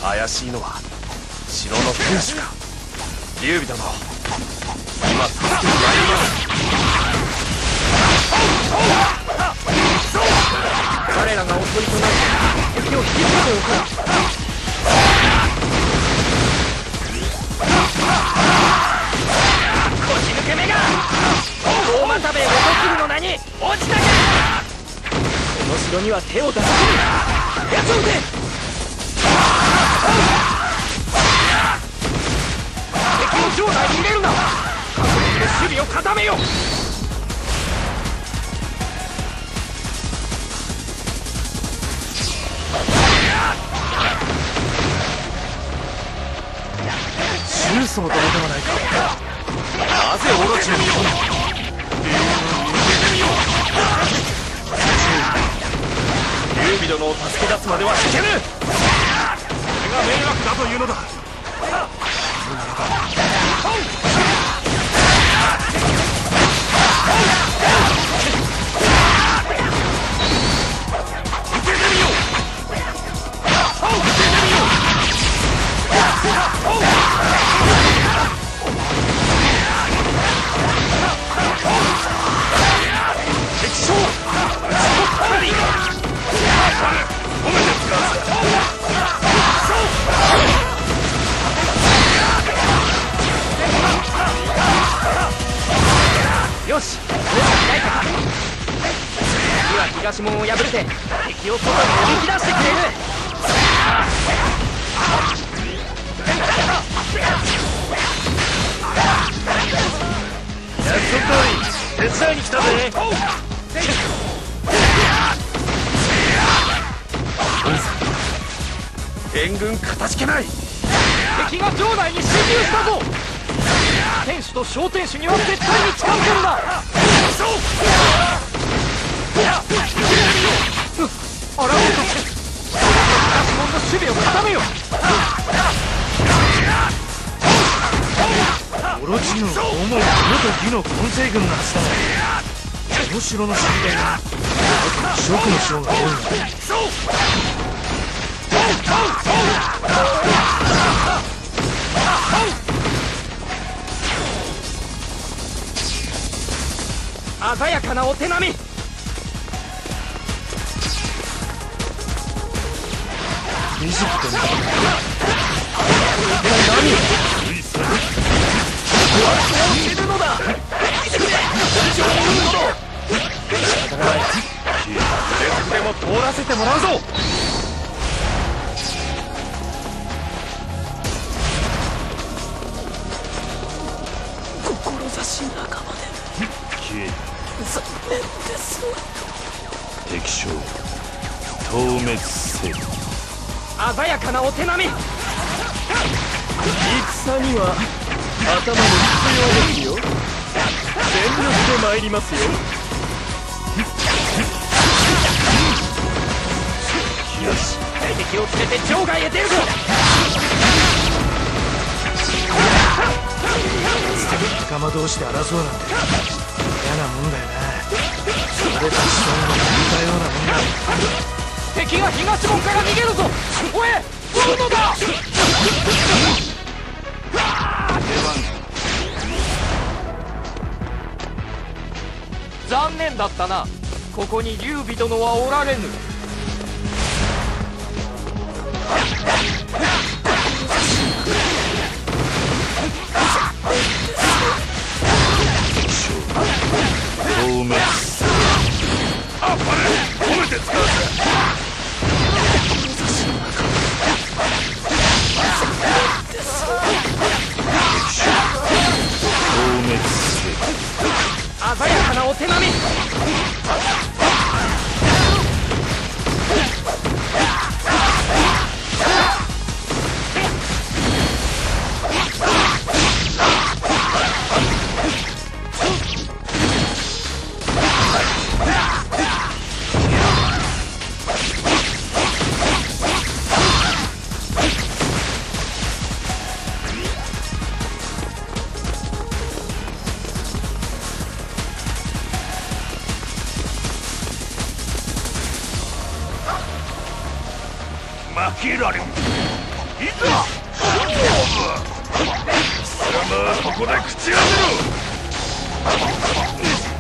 怪しいのは城の天守か。劉備殿、今助けに参ります。 彼らがおとりとなり敵を引きつけておこう。腰抜け目が大又兵衛ごときりの名に落ちたか。この城には手を出さずに奴を撃て。敵の城内に入れるな。各国で守備を固めよ。 中曹殿ではないか。なぜオロチの日本に。劉備殿を助け出すまでは引けぬ。それが迷惑だというのだ。 よし、そうはないか。次は東門を破れて敵を外におびき出してくれる。 約束通り手伝いに来たぜ。援軍かたじけない。 敵が城内に侵入したぞ。天守と小天守には絶対に近づけるな。あらうと東門の守備を固めよ。 オロチ軍は主に元魏の混成軍のはずだが、この城の守備が諸国の将が多いのだ。 鮮やかなお手並み。 エジプトに何いるのだ。 仕方がない。全部でも通らせてもらうぞ。 志仲間で消え残念です。 敵将討滅せよ。 鮮やかなお手並み。 戦には頭も必要ですよ。全力で参りますよ。よし、 敵を連れて城外へ出るぞ。 仲間同士で争うなんて嫌なもんだよな。俺たちとも似たようなもんだ。 敵が東門から逃げるぞ。おえ、来るのだ。残念だったな。ここに劉備殿はおられぬ。 討滅せよ。あっぱれ、褒めて使うぜ。討滅せよ。 鮮やかなお手並み。 負けられん。 ざ貴様はここで口当てろ。